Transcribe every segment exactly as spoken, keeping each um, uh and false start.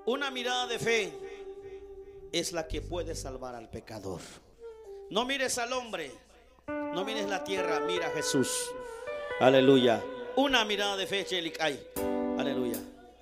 Una mirada de fe es la que puede salvar al pecador. No mires al hombre, no mires la tierra, mira a Jesús. Aleluya. Una mirada de fe, Chelicay. Aleluya.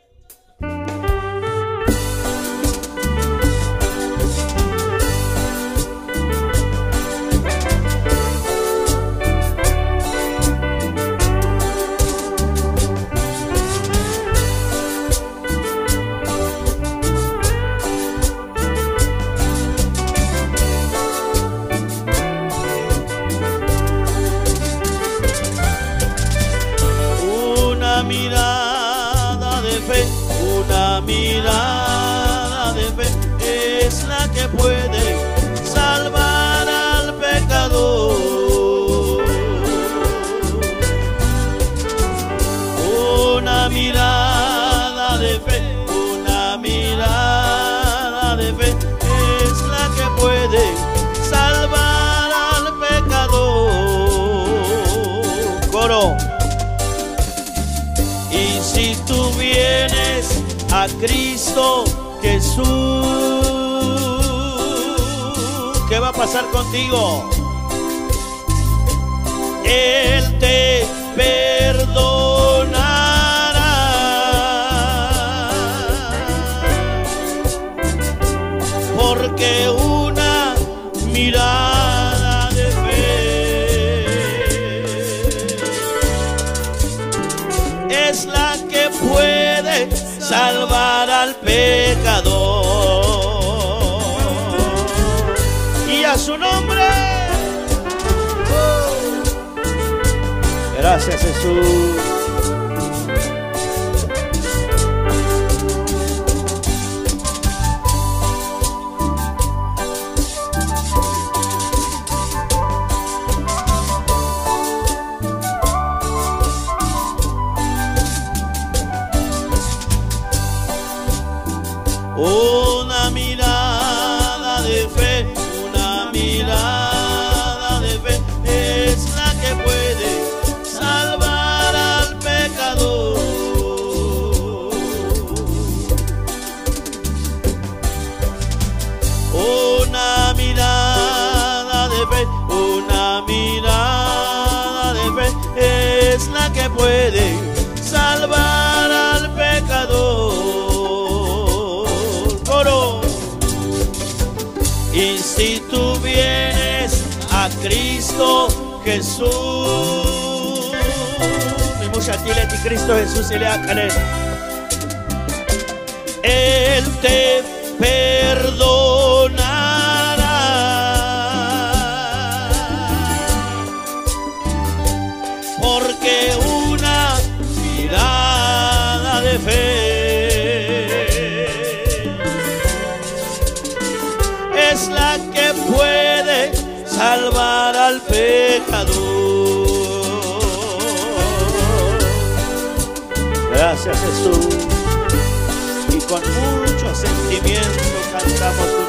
Una mirada de fe, una mirada de fe es la que puede salvar al pecador. Una mirada de fe, una mirada de fe es la que puede salvar al pecador. Coro. Y si tú vienes a Cristo Jesús, ¿qué va a pasar contigo? Él te perdonará, porque una mirada de fe es la que puede salvar al pecador. Y a su nombre. Gracias, Jesús. Una mirada de fe, una mirada de fe es la que puede salvar al pecador. Una mirada de fe, una mirada de fe es la que puede salvar al pecador. Y si tú vienes a Cristo Jesús, mi mucha tileti Cristo Jesús y le acale, Él te perdonará, porque una mirada de fe es la que puede salvar al pecador. Gracias, Jesús. Y con mucho sentimiento cantamos.